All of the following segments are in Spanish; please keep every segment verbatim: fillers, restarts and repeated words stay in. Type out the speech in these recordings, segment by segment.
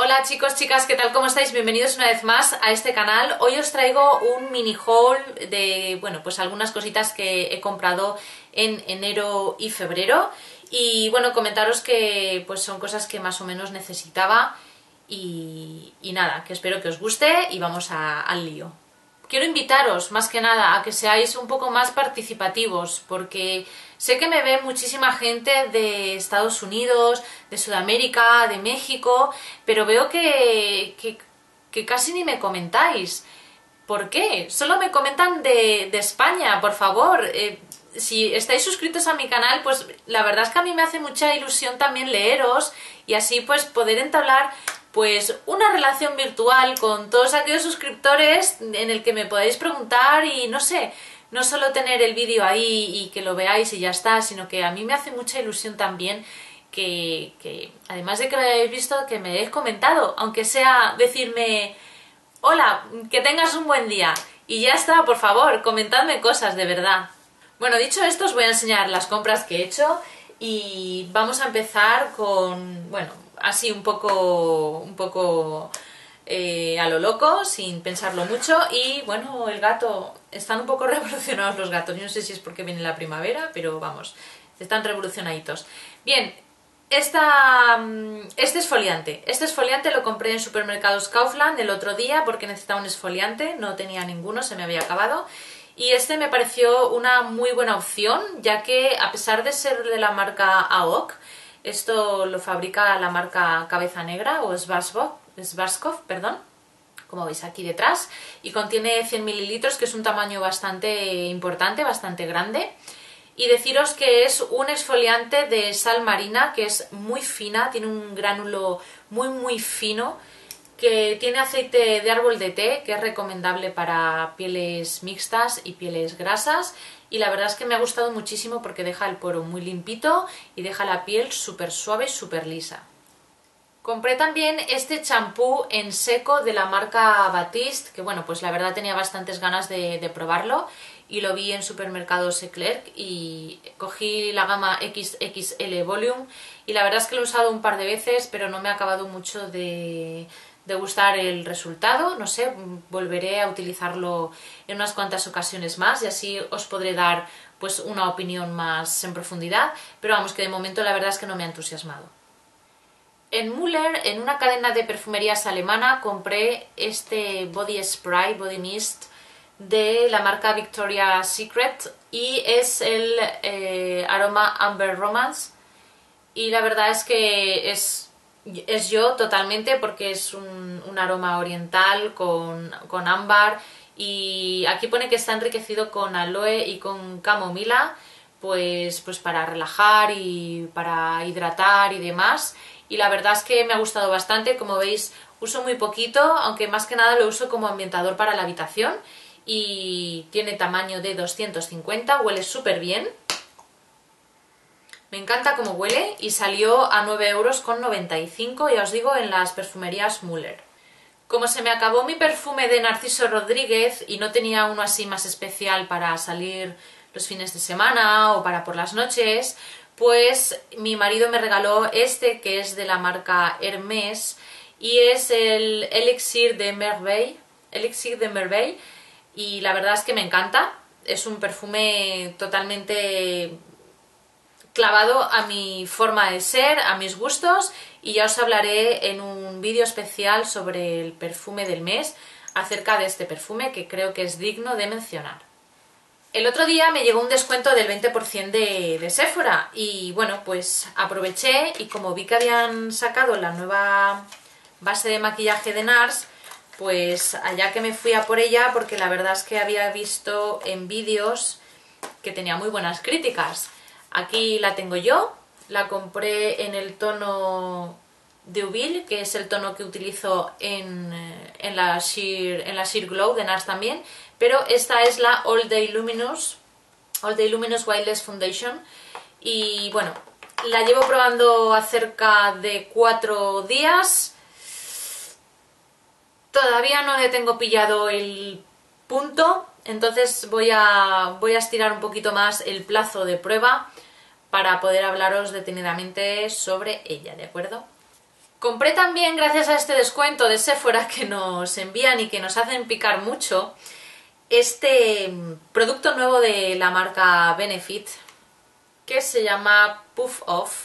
Hola chicos, chicas, ¿qué tal? ¿Cómo estáis? Bienvenidos una vez más a este canal. Hoy os traigo un mini haul de, bueno, pues algunas cositas que he comprado en enero y febrero. Y bueno, comentaros que pues son cosas que más o menos necesitaba y, y nada, que espero que os guste y vamos a, al lío. Quiero invitaros, más que nada, a que seáis un poco más participativos, porque sé que me ve muchísima gente de Estados Unidos, de Sudamérica, de México, pero veo que, que, que casi ni me comentáis. ¿Por qué? Solo me comentan de, de España, por favor. Eh, si estáis suscritos a mi canal, pues la verdad es que a mí me hace mucha ilusión también leeros y así pues poder entablar pues una relación virtual con todos aquellos suscriptores en el que me podáis preguntar y no sé, no solo tener el vídeo ahí y que lo veáis y ya está, sino que a mí me hace mucha ilusión también que, que además de que lo hayáis visto, que me hayáis comentado, aunque sea decirme hola, que tengas un buen día y ya está, por favor, comentadme cosas de verdad. Bueno, dicho esto, os voy a enseñar las compras que he hecho y vamos a empezar con, bueno, así un poco, un poco eh, a lo loco, sin pensarlo mucho. Y bueno, el gato, están un poco revolucionados los gatos, yo no sé si es porque viene la primavera, pero vamos, están revolucionaditos. Bien, esta, este esfoliante, este esfoliante lo compré en Supermercados Kaufland el otro día porque necesitaba un esfoliante, no tenía ninguno, se me había acabado. Y este me pareció una muy buena opción, ya que a pesar de ser de la marca A O C, esto lo fabrica la marca Cabeza Negra o Schwarzkopf, Schwarzkopf, perdón, como veis aquí detrás, y contiene cien mililitros, que es un tamaño bastante importante, bastante grande. Y deciros que es un exfoliante de sal marina, que es muy fina, tiene un gránulo muy muy fino, que tiene aceite de árbol de té, que es recomendable para pieles mixtas y pieles grasas, y la verdad es que me ha gustado muchísimo porque deja el poro muy limpito y deja la piel súper suave y súper lisa. Compré también este champú en seco de la marca Batiste, que bueno, pues la verdad tenía bastantes ganas de, de probarlo y lo vi en Supermercados Leclerc y cogí la gama equis equis ele Volume y la verdad es que lo he usado un par de veces, pero no me ha acabado mucho de, de gustar el resultado. No sé, volveré a utilizarlo en unas cuantas ocasiones más y así os podré dar pues una opinión más en profundidad, pero vamos, que de momento la verdad es que no me ha entusiasmado. En Müller, en una cadena de perfumerías alemana, compré este body spray, body mist, de la marca Victoria's Secret y es el eh, aroma Amber Romance y la verdad es que es, es yo totalmente porque es un, un aroma oriental con, con ámbar y aquí pone que está enriquecido con aloe y con camomila, pues, pues para relajar y para hidratar y demás. Y la verdad es que me ha gustado bastante, como veis uso muy poquito, aunque más que nada lo uso como ambientador para la habitación y tiene tamaño de doscientos cincuenta, huele súper bien. Me encanta cómo huele y salió a nueve euros con noventa y cinco, ya os digo, en las perfumerías Müller. Como se me acabó mi perfume de Narciso Rodríguez y no tenía uno así más especial para salir los fines de semana o para por las noches, pues mi marido me regaló este que es de la marca Hermès y es el Elixir de Merveille, Elixir de Merveille y la verdad es que me encanta, es un perfume totalmente clavado a mi forma de ser, a mis gustos y ya os hablaré en un vídeo especial sobre el perfume del mes acerca de este perfume que creo que es digno de mencionar. El otro día me llegó un descuento del veinte por ciento de, de Sephora y bueno, pues aproveché y como vi que habían sacado la nueva base de maquillaje de NARS, pues allá que me fui a por ella porque la verdad es que había visto en vídeos que tenía muy buenas críticas. Aquí la tengo yo, la compré en el tono Deauville, que es el tono que utilizo en, en, la, Sheer, en la Sheer Glow de NARS también, pero esta es la All Day Luminous, All Day Luminous Wireless Foundation y bueno, la llevo probando a cerca de cuatro días, todavía no le tengo pillado el punto, entonces voy a, voy a estirar un poquito más el plazo de prueba para poder hablaros detenidamente sobre ella, ¿de acuerdo? Compré también, gracias a este descuento de Sephora que nos envían y que nos hacen picar mucho, este producto nuevo de la marca Benefit, que se llama Puff Off,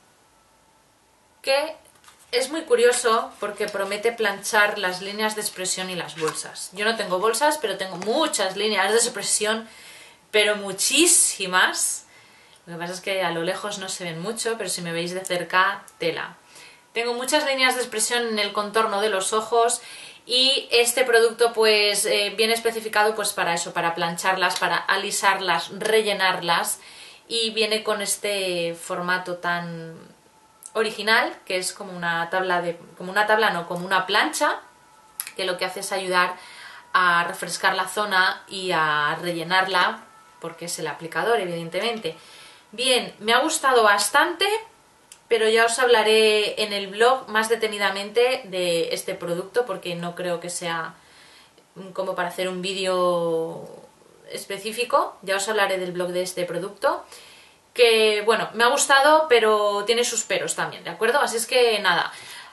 que es muy curioso porque promete planchar las líneas de expresión y las bolsas. Yo no tengo bolsas, pero tengo muchas líneas de expresión, pero muchísimas. Lo que pasa es que a lo lejos no se ven mucho, pero si me veis de cerca, tela. Tengo muchas líneas de expresión en el contorno de los ojos y este producto pues eh, viene especificado pues para eso, para plancharlas, para alisarlas, rellenarlas, y viene con este formato tan original, que es como una tabla de, como una tabla no, como una plancha, que lo que hace es ayudar a refrescar la zona y a rellenarla, porque es el aplicador, evidentemente. Bien, me ha gustado bastante, pero ya os hablaré en el blog más detenidamente de este producto, porque no creo que sea como para hacer un vídeo específico. Ya os hablaré del blog de este producto, que bueno, me ha gustado, pero tiene sus peros también, ¿de acuerdo? Así es que nada,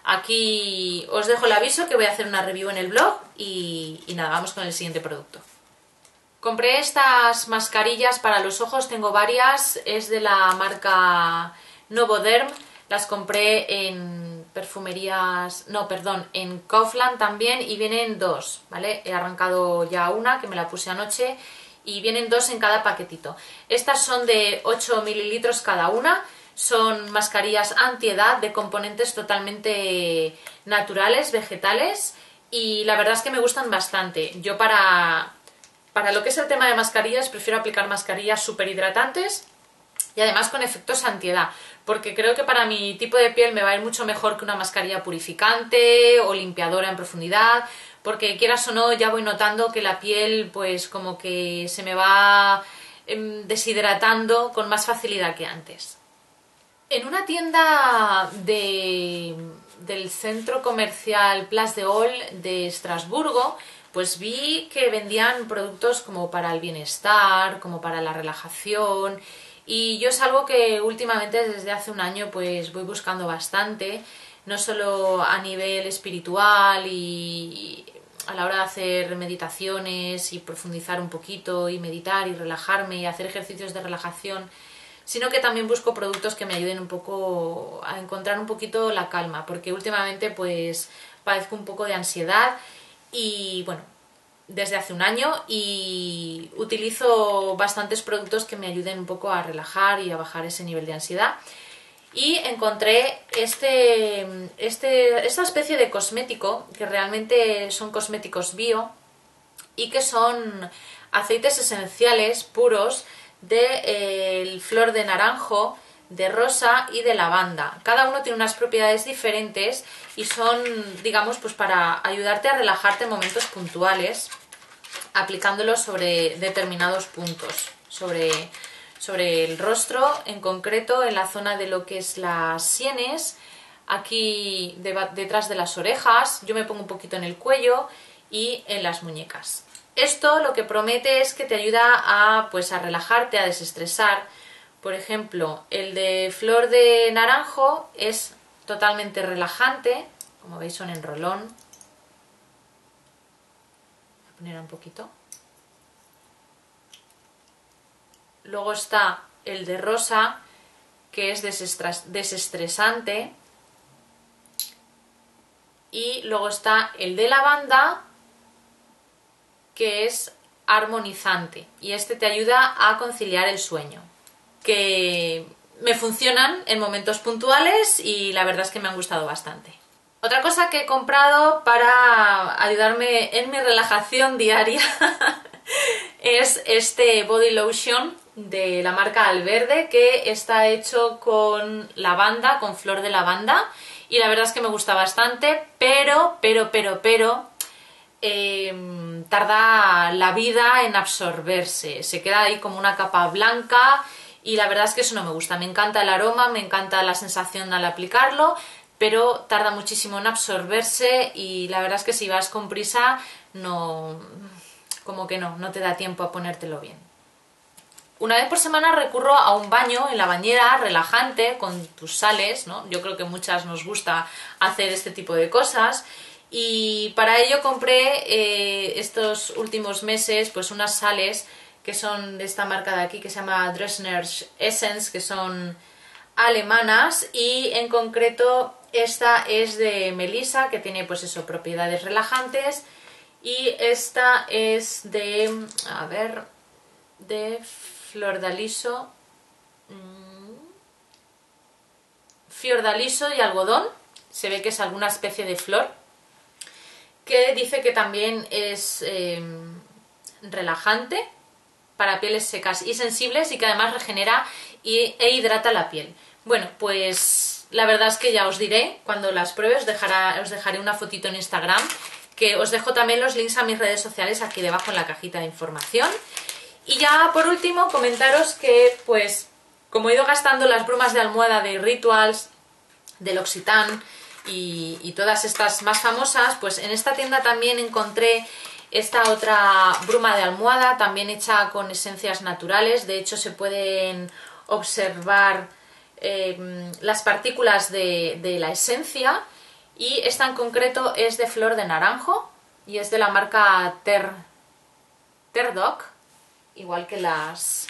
aquí os dejo el aviso que voy a hacer una review en el blog y, y nada, vamos con el siguiente producto. Compré estas mascarillas para los ojos, tengo varias, es de la marca Novoderm, las compré en perfumerías, no, perdón, en Kaufland también, y vienen dos, ¿vale? He arrancado ya una, que me la puse anoche, y vienen dos en cada paquetito. Estas son de ocho mililitros cada una, son mascarillas antiedad de componentes totalmente naturales, vegetales, y la verdad es que me gustan bastante. Yo para, para lo que es el tema de mascarillas prefiero aplicar mascarillas súper hidratantes y además con efectos antiedad, porque creo que para mi tipo de piel me va a ir mucho mejor que una mascarilla purificante o limpiadora en profundidad, porque quieras o no ya voy notando que la piel pues como que se me va eh, deshidratando con más facilidad que antes. En una tienda de, del centro comercial Place de Hall de Estrasburgo, pues vi que vendían productos como para el bienestar, como para la relajación, y yo es algo que últimamente desde hace un año pues voy buscando bastante, no solo a nivel espiritual y a la hora de hacer meditaciones y profundizar un poquito y meditar y relajarme y hacer ejercicios de relajación, sino que también busco productos que me ayuden un poco a encontrar un poquito la calma, porque últimamente pues padezco un poco de ansiedad y bueno, desde hace un año, y utilizo bastantes productos que me ayuden un poco a relajar y a bajar ese nivel de ansiedad. Y encontré este, este, esta especie de cosmético, que realmente son cosméticos bio y que son aceites esenciales puros de eh, flor de naranjo, de rosa y de lavanda. Cada uno tiene unas propiedades diferentes y son, digamos, pues para ayudarte a relajarte en momentos puntuales, aplicándolos sobre determinados puntos, sobre, sobre el rostro, en concreto en la zona de lo que es las sienes, aquí de, detrás de las orejas, yo me pongo un poquito en el cuello y en las muñecas. Esto lo que promete es que te ayuda a, pues, a relajarte, a desestresar. Por ejemplo, el de flor de naranjo es totalmente relajante, como veis son en rolón. Voy a poner un poquito. Luego está el de rosa, que es desestresante. Y luego está el de lavanda, que es armonizante. Y este te ayuda a conciliar el sueño. Que me funcionan en momentos puntuales y la verdad es que me han gustado bastante. Otra cosa que he comprado para ayudarme en mi relajación diaria es este body lotion de la marca Alverde, que está hecho con lavanda, con flor de lavanda, y la verdad es que me gusta bastante, pero, pero, pero, pero eh, tarda la vida en absorberse, se queda ahí como una capa blanca y la verdad es que eso no me gusta. Me encanta el aroma, me encanta la sensación al aplicarlo, pero tarda muchísimo en absorberse y la verdad es que si vas con prisa, no, como que no, no te da tiempo a ponértelo bien. una vez por semana recurro a un baño en la bañera relajante con tus sales, ¿no? Yo creo que muchas nos gusta hacer este tipo de cosas. Y para ello compré eh, estos últimos meses pues unas sales que son de esta marca de aquí que se llama Dresner's Essence, que son alemanas, y en concreto esta es de melisa, que tiene pues eso, propiedades relajantes, y esta es de, a ver, de fiordaliso, mmm, fiordaliso y algodón, se ve que es alguna especie de flor, que dice que también es eh, relajante para pieles secas y sensibles y que además regenera y, e hidrata la piel. Bueno, pues la verdad es que ya os diré cuando las pruebe, os, dejará, os dejaré una fotito en Instagram, que os dejo también los links a mis redes sociales aquí debajo en la cajita de información. Y ya por último comentaros que pues como he ido gastando las brumas de almohada de Rituals, del L'Occitane y, y todas estas más famosas, pues en esta tienda también encontré esta otra bruma de almohada, también hecha con esencias naturales. De hecho se pueden observar eh, las partículas de, de la esencia, y esta en concreto es de flor de naranjo y es de la marca Ter, Terdoc, igual que las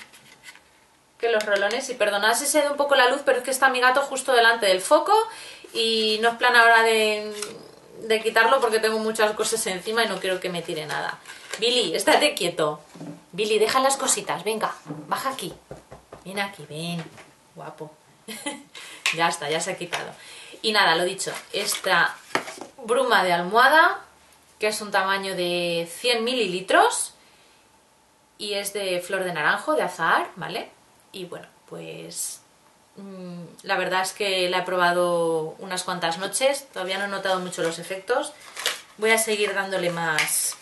que los rolones. Y perdonad si se ve un poco la luz, pero es que está mi gato justo delante del foco y no es plan ahora de, de quitarlo porque tengo muchas cosas encima y no quiero que me tire nada. Billy, estate quieto. Billy, deja las cositas, venga, baja aquí. Ven aquí, ven, guapo. Ya está, ya se ha quitado. Y nada, lo dicho, esta bruma de almohada, que es un tamaño de cien mililitros y es de flor de naranjo, de azahar, ¿vale? Y bueno, pues mmm, la verdad es que la he probado unas cuantas noches, todavía no he notado mucho los efectos. Voy a seguir dándole más,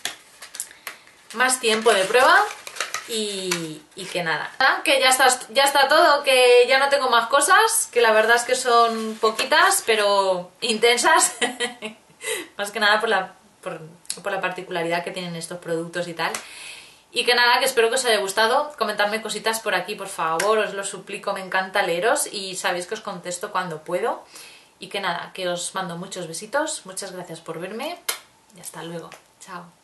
más tiempo de prueba. Y, y que nada, que ya está, ya está todo, que ya no tengo más cosas, que la verdad es que son poquitas, pero intensas, más que nada por la, por, por la particularidad que tienen estos productos y tal. Y que nada, que espero que os haya gustado, comentadme cositas por aquí, por favor, os lo suplico, me encanta leeros y sabéis que os contesto cuando puedo. Y que nada, que os mando muchos besitos, muchas gracias por verme y hasta luego, chao.